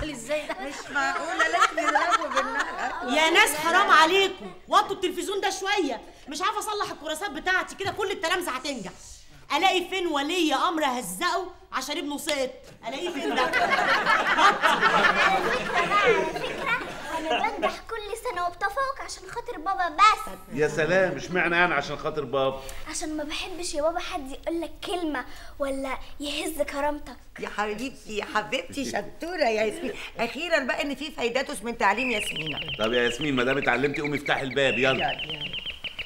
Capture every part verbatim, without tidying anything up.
عامل ازاي ده؟ مش معقوله لازم نضربه بالنار. يا ناس حرام عليكم، وطوا التلفزيون ده شويه. مش عارفه اصلح الكراسات بتاعتي كده، كل التلامذه هتنجح. الاقي فين ولي امر هزقه عشان ابنه سقط؟ الاقيه فين ده؟ انا بنجح كل سنه وبتفوق عشان خاطر بابا بس. يا سلام، اشمعنى يعني عشان خاطر بابا؟ عشان ما بحبش يا بابا حد يقول لك كلمه ولا يهز كرامتك. يا حبيبتي يا حبيبتي شطوره يا ياسمين. اخيرا بقى ان في فايداتوس من تعليم ياسمينه. طب يا ياسمين ما دام اتعلمتي قومي افتحي الباب يلا. يلا يلا.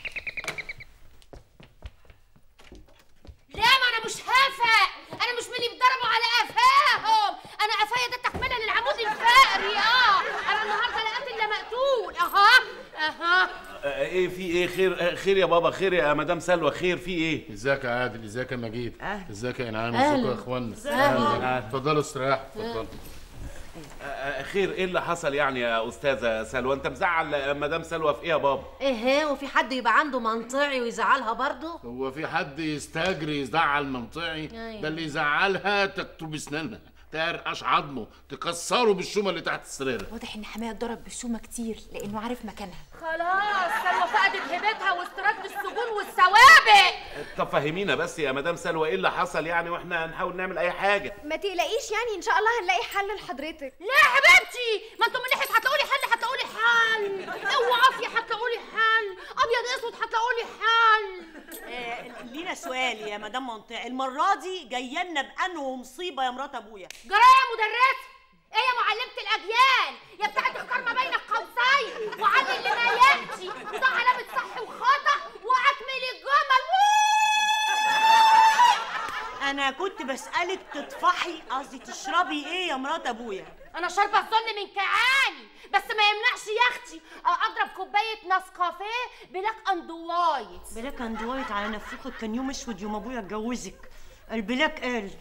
لا ما انا مش هافق، انا مش من اللي بيضربوا على قفاهم. انا قفايا ده تكمله للعمود الفقري. اه انا النهارده لقيت الا مقتول. اها اها آه ايه في ايه؟ خير؟ آه خير يا بابا، خير يا مدام سلوى، خير في ايه؟ ازيك يا عادل؟ ازيك يا مجيد؟ أهلا. ازيك يا انعام؟ ازيكم يا اخوانا؟ أهلا. اتفضلوا استريحوا اتفضلوا. آه خير، ايه اللي حصل يعني يا استاذه سلوى؟ انت مزعل مدام سلوى في ايه يا بابا؟ ايه وفي حد يبقى عنده منطعي ويزعلها برضه؟ هو في حد يستجري يزعل منطعي؟ ده اللي يزعلها تكتب اسنانها، ترقش عظمه، تكسره بالشومه اللي تحت السريره. واضح ان حماية اتضرب بالشومه كتير لانه عارف مكانها. خلاص سلوى فقدت هيبتها واسترد السجون والسوابق. طب فهمينا بس يا مدام سلوى ايه اللي حصل يعني، واحنا هنحاول نعمل اي حاجه. ما تقلقيش يعني، ان شاء الله هنلاقي حل لحضرتك. لا يا حبيبتي، ما انتوا من ناحيه هتلاقوا لي حل هتلاقوا لي حل، اوعى عافيه هتلاقوا لي حل، ابيض اسود هتلاقوا لي حل. آه لينا سؤال يا مدام منطقه، المره دي جايه لنا بانه مصيبه يا مرات ابويا؟ جرايه يا مدرسه؟ ايه يا معلمه الاجيال؟ يا بتاعت اختار ما بين القوسين وعلي اللي ما ياتي، وده علامه صح وخطا واكمل الجمل. انا كنت بسالك تطفحي، قصدي تشربي ايه يا مرات ابويا؟ انا شاربه الظل من كعاني، بس ما يمنعش يا اختي اضرب كوبايه نسكافيه بلاك اند وايت. بلاك اند وايت على نفوخك، كان يوم اسود يوم ابويا اتجوزك. البلاك قال.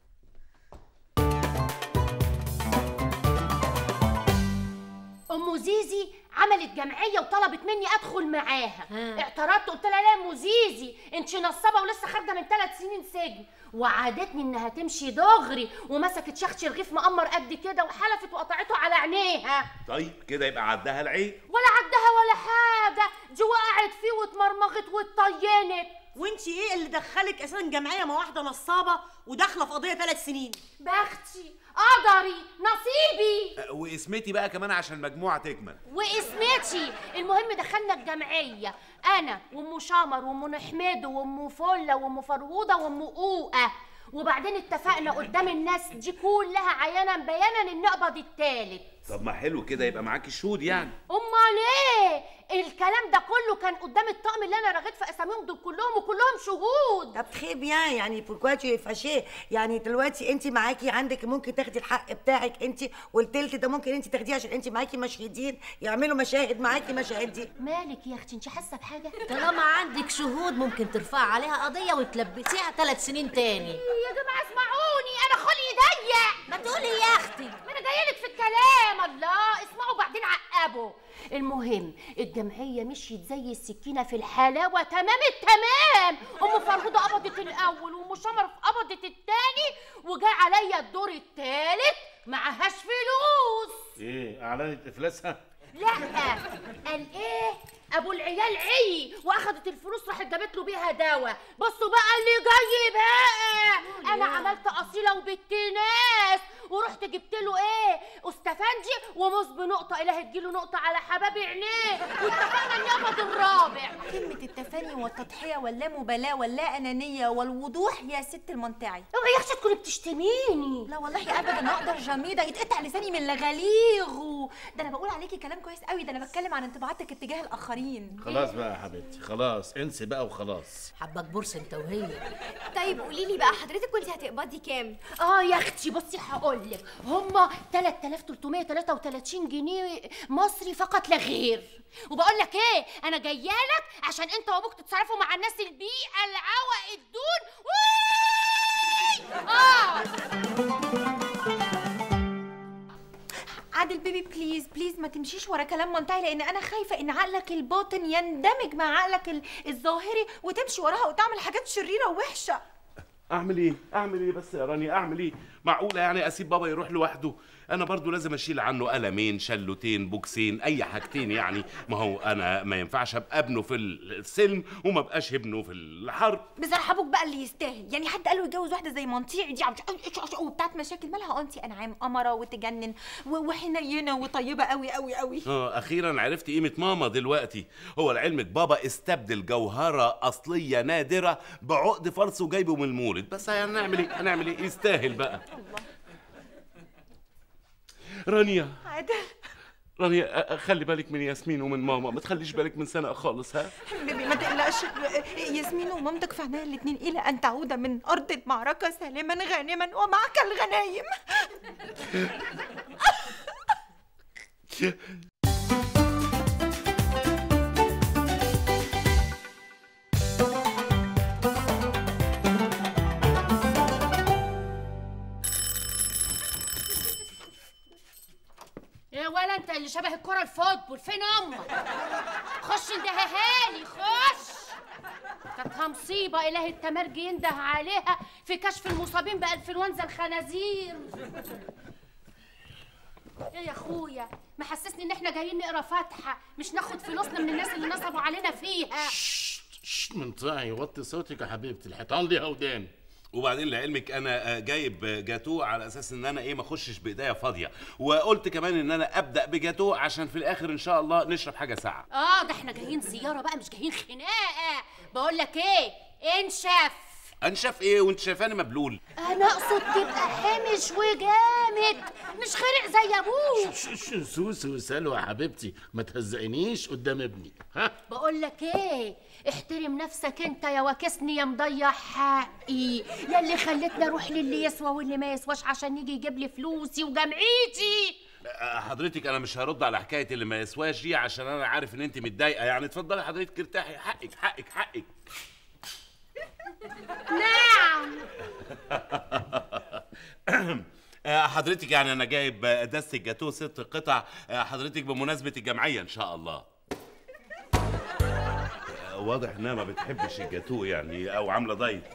ام زيزي عملت جمعيه وطلبت مني ادخل معاها. اعترضت قلت لها لا يا ام زيزي انت نصابه ولسه خارجه من ثلاث سنين سجن، وعادتني انها تمشي دغري، ومسكت شخش رغيف مقمر قد كده وحلفت وقطعته على عينيها. طيب كده يبقى عدها العيب. ولا عدها ولا حاجه، دي وقعت فيه واتمرمغت واتطينت. وانتي ايه اللي دخلك اساسا جمعيه مع واحده نصابه وداخله في قضيه ثلاث سنين؟ بختي، قدري، نصيبي. أه واسمتي بقى كمان عشان المجموعه تكمل. واسمتي. المهم دخلنا الجمعيه انا وام شمر وام حميد وام فله وام فرهوده وام قوقه، وبعدين اتفقنا قدام الناس دي كلها عيانا بيانا ان نقبض التالت. طب ما حلو كده، يبقى معاكي شهود يعني. امال ايه؟ الكلام ده كله كان قدام الطقم اللي انا رغيت في اساميهم دول كلهم، وكلهم شهود. طب خيب يعني يعني بوركواتي فاشيه، يعني دلوقتي انت معاكي عندك ممكن تاخدي الحق بتاعك انت، والتلت ده ممكن انت تاخديه عشان انت معاكي مشهدين يعملوا مشاهد معاكي مشاهد دي. مالك يا اختي انت حاسه بحاجه؟ طالما عندك شهود ممكن ترفعي عليها قضيه وتلبسيها ثلاث سنين تاني. يا جماعه اسمعوني، انا خلقي ضيق. ما تقولي يا اختي. ما انا جايلك في الكلام. الله اسمعوا بعدين عقبوا. المهم الجمعيه مشيت زي السكينه في الحلاوه تمام التمام. ام فرهوده قبضت الاول وام شمر قبضت الثاني، وجا عليا الدور الثالث معهاش فلوس. ايه اعلنت افلاسها؟ لا قال ايه ابو العيال عي واخدت الفلوس راحت جابت له بيها دواء. بصوا بقى اللي جاي بقى، انا عملت اصيله وبنت ناس ورحت جبت له ايه استفندي وموز بنقطه اله تجيله نقطه على حباب عينيه، واتفقنا اني اقبض الرابع. كلمه التفاني والتضحيه واللامبالاه واللا انانيه والوضوح يا ست المنطعي. اوعي يا اختي تكوني بتشتميني. لا والله ابدا اقدر جميده يتقطع لساني من لغاليغه. ده انا بقول عليكي كلام كويس قوي، ده انا بتكلم عن انطباعاتك اتجاه الاخرين. خلاص بقى يا حبيبتي خلاص انسي بقى وخلاص. حبك بورس انت وهي. طيب قولي لي بقى حضرتك كنتي هتقبضي كام؟ اه يا اختي بصي هقول لك، هما ثلاثة آلاف وثلاثمية وثلاثة وثلاثين جنيه مصري فقط لا غير. وبقول لك ايه، انا جايه لك عشان انت وابوك تتصرفوا مع الناس البيئه العوق الدون. اه عادل بيبي بليز بليز ما تمشيش ورا كلام منطقي، لان انا خايفه ان عقلك الباطن يندمج مع عقلك الظاهري وتمشي وراها وتعمل حاجات شريره ووحشه. اعمل ايه؟ اعمل ايه بس يا رانيا؟ اعمل ايه؟ معقوله يعني اسيب بابا يروح لوحده؟ انا برضو لازم اشيل عنه قلمين، شلوتين، بوكسين، اي حاجتين يعني. ما هو انا ما ينفعش ابقى ابنه في السلم وما بقاش ابنه في الحرب. بصراحه ابوك بقى اللي يستاهل، يعني حد قال له يتجوز واحده زي منطيعي دي وبتاعت مشاكل؟ مالها انتي انعام قمره وتجنن وحنينه وطيبه قوي قوي قوي. اه اخيرا عرفت قيمه ماما دلوقتي. هو لعلمك بابا استبدل جوهره اصليه نادره بعقد فرس وجايبه من المولد، بس هنعمل ايه؟ هنعمل ايه؟ يستاهل بقى. رانيا عادل، رانيا خلي بالك من ياسمين ومن ماما، ما تخليش بالك من سناء خالص. ها حبيبي ما تقلقش، ياسمين ومامتك في عينيا الاثنين الى ان تعود من ارض المعركه سالما غانما ومعك الغنايم. يا ولا انت اللي شبه الكرة الفوتبول، فين امك؟ خش اندهها لي، خش. كانت مصيبة إله التمرجي ينده عليها في كشف المصابين بانفلونزا الخنازير. ايه يا اخويا، محسسني ان احنا جايين نقرا فاتحة مش ناخد فلوسنا من الناس اللي نصبوا علينا فيها. ششت منطقي، وطي صوتك يا حبيبتي، الحيطان ليها ودان. وبعدين لعلمك انا جايب جاتو على اساس ان انا ايه ما اخشش بايديا فاضيه، وقلت كمان ان انا ابدا بجاتو عشان في الاخر ان شاء الله نشرب حاجه ساقعه. اه ده احنا جايين زياره بقى مش جايين خناقه. بقول لك ايه، انشف. انشف ايه وانت شايفاني مبلول؟ انا اقصد تبقى حامش وجامد مش خرق زي ابوك. شو سوسو سلوى يا حبيبتي، ما تهزقنيش قدام ابني. ها بقول لك ايه، احترم نفسك انت يا واكسني يا مضيع حقي، يا اللي خلتني اروح للي يسوى واللي ما يسواش عشان يجي يجيب لي فلوسي وجمعيتي. حضرتك انا مش هرد على حكايه اللي ما يسواش دي عشان انا عارف ان انت متضايقه يعني. اتفضلي حضرتك ارتاحي، حقك حقك حقك. نعم. حضرتك يعني انا جايب دستة جاتوه ست قطع حضرتك بمناسبه الجمعيه ان شاء الله. واضح انها ما بتحبش الجاتوه يعني او عامله دايت.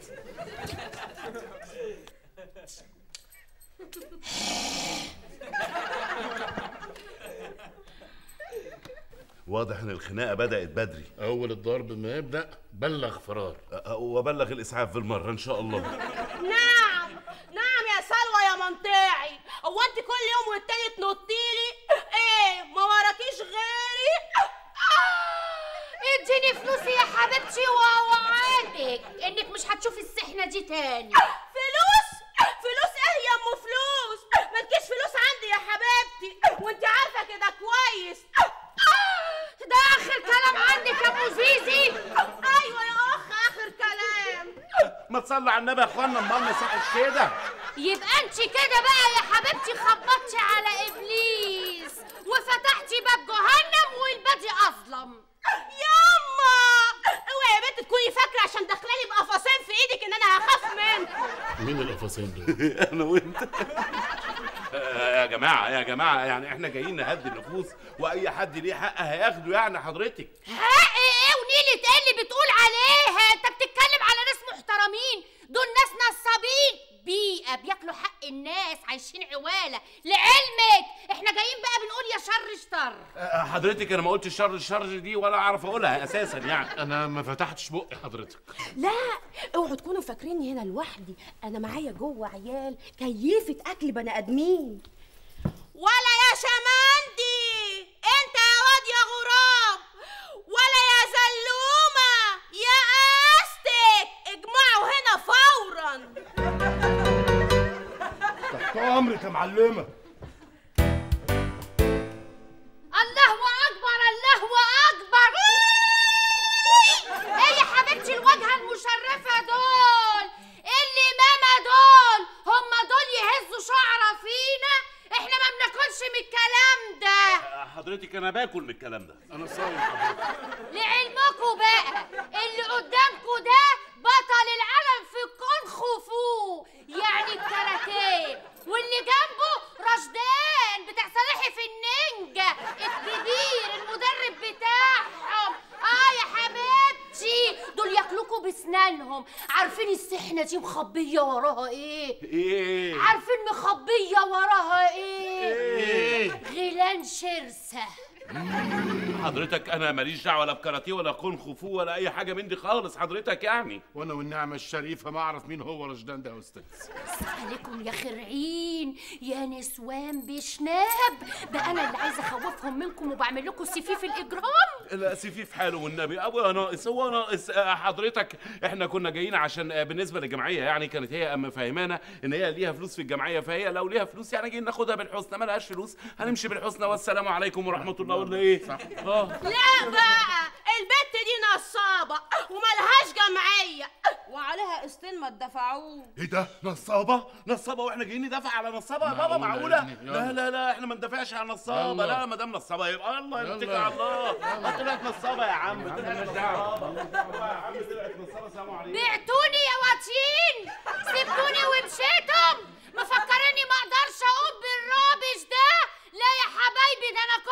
واضح ان الخناقه بدات بدري. اول الضرب ما يبدا بلغ فرار. وبلغ الاسعاف بالمره ان شاء الله. نعم نعم يا سلوى يا منطعي، هو انت كل يوم والتاني تنطيلي؟ ايه ما وراكيش غيري؟ اديني فلوسي يا حبيبتي واوعدك انك مش هتشوفي السحنه دي تاني. فلوس؟ فلوس ايه يا ام فلوس؟ مالكيش فلوس عندي يا حبيبتي وانت عارفه كده كويس. ده اخر كلام عندك يا ابو زيزي؟ ايوه يا اخ اخر كلام. ما تصلي على النبي يا اخوانا، امال ما صحش كده. يبقى انت كده بقى يا حبيبتي خبطتي على ابليس وفتحتي باب جهنم والبادي اظلم. ياما اوعي يا بنت تكوني فاكره عشان داخلالي بقفصين في ايدك ان انا هخاف منكم. مين القفصين دول؟ انا وانت. يا جماعه يا جماعه يعني احنا جايين نهدي النفوس واي حد ليه حق هياخده يعني. حضرتك حق ايه ونيلة ايه اللي بتقول عليها؟ انت بتتكلم على ناس محترمين، دول ناس نصابين بيئة بياكلوا حق الناس، عايشين عوالة. لعلمك احنا جايين بقى بنقول يا شر شر. حضرتك انا ما قلتش شر الشر دي ولا اعرف اقولها اساسا يعني. انا ما فتحتش بقي حضرتك. لا اوعوا تكونوا فاكريني هنا لوحدي، انا معايا جوه عيال كيفة اكل بني ادمين. ولا يا شمندي انت يا واد يا غراب، ولا يا زلومه يا استك، اجمعوا هنا فورا. تحت امرك يا معلمه. الله اكبر الله اكبر. ايه يا حبيبتي الواجهه المشرفه دول؟ اللي ماما دول هم دول يهزوا شعره فينا؟ احنا ما بناكلش من الكلام ده. حضرتك انا باكل من الكلام ده. انا صايم حضرتك. لعلمكم بقى اللي قدامكم ده بطل العالم في الكونغ فو يعني الكاراتيه، واللي جنبه رشدان بتاع صلاحي في النينجا الكبير المدرب بتاعهم. اه يا حبيبتي دول ياكلوكوا بسنانهم. عارفين السحنه دي مخبيه وراها ايه؟ ايه؟ عارفين مخبيه وراها ايه؟ ايه؟ غيلان شرسه. حضرتك انا ماليش دعوه لا بكاراتيه ولا كونغ فو ولا اي حاجه من دي خالص حضرتك يعني. وانا والنعمه الشريفه ما اعرف مين هو رشدان ده يا استاذ. عليكم يا خرعين يا نسوان بشناب، ده انا اللي عايزه اخوفهم منكم وبعمل لكم سفيف الاجرام. لا سفيف حاله والنبي ابويا ناقص هو ناقص. حضرتك احنا كنا جايين عشان بالنسبه للجمعيه يعني كانت هي اما فاهمانا ان هي ليها فلوس في الجمعيه، فهي لو ليها فلوس يعني جايين ناخدها بالحسنى، ما لهاش فلوس هنمشي بالحسنى والسلام عليكم ورحمه الله ولا ايه؟ صح. اه لا بقى البت دي نصابه وملهاش جمعيه وعليها قسطين ما اتدفعوش. ايه ده؟ نصابه؟ نصابه واحنا جايين ندافع على نصابه يا بابا؟ معقوله؟ لا لا لا احنا ما ندافعش على نصابه. لا ما دام نصابه يبقى الله يتكل على الله. طلعت نصابه يا عم، طلعت نصابه يا عم، طلعت نصابه. السلام عليكم. بعتوني يا واطيين، سبتوني ومشيتم، مفكريني ما اقدرش اقوم بالرابش ده؟ لا يا حبايبي، ده انا